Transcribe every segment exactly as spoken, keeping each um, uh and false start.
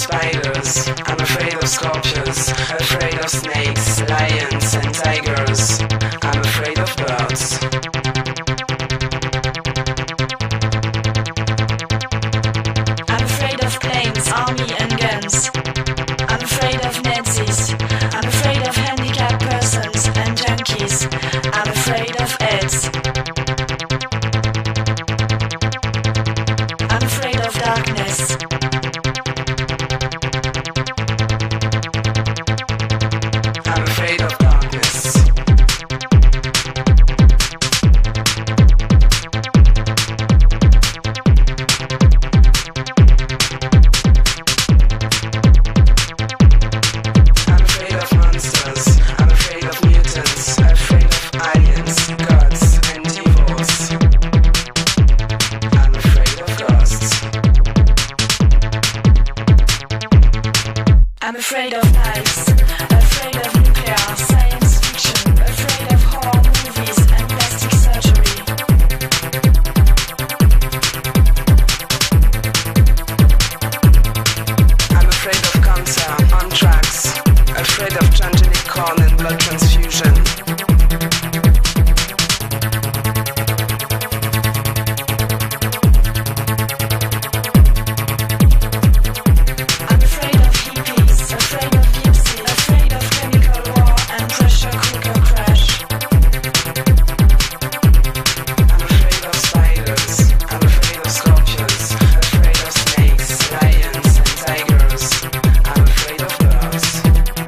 spiders, I'm afraid of scorpions, afraid of snakes, lions and tigers, I'm afraid of birds. I'm afraid of planes, army and guns. I'm afraid of Nazis. I'm afraid of handicapped persons and junkies. I'm afraid of AIDS. I'm afraid of darkness. I'm afraid of darkness. I'm afraid of monsters. I'm afraid of mutants. Afraid of aliens, gods, and devils. I'm afraid of ghosts. I'm afraid of knives. Afraid of nuclear science fiction. Afraid of horror movies and plastic surgery. I'm afraid of cancer, anthrax. Afraid of transgenic corn and blood transfusion. I'm afraid of hippies. Afraid of gypsies. Afraid of chemical war and pressure cooker crash. I'm afraid of spiders. I'm afraid of scorpions. Afraid of snakes, lions, and tigers. I'm afraid of birds.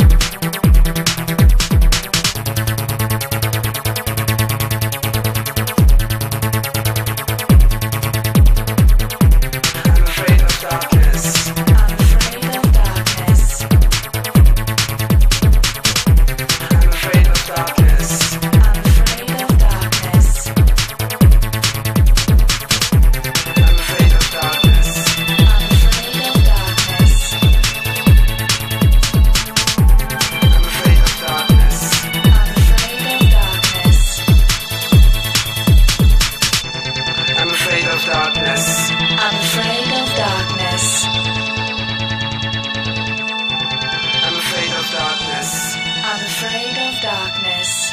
I'm afraid of darkness. I'm afraid of darkness. I'm afraid of darkness. I'm afraid of darkness. I'm afraid of darkness. I'm afraid of darkness. I'm afraid of darkness. I'm afraid of darkness. I'm afraid of darkness. I'm afraid of darkness. I'm afraid of darkness. I'm afraid of darkness.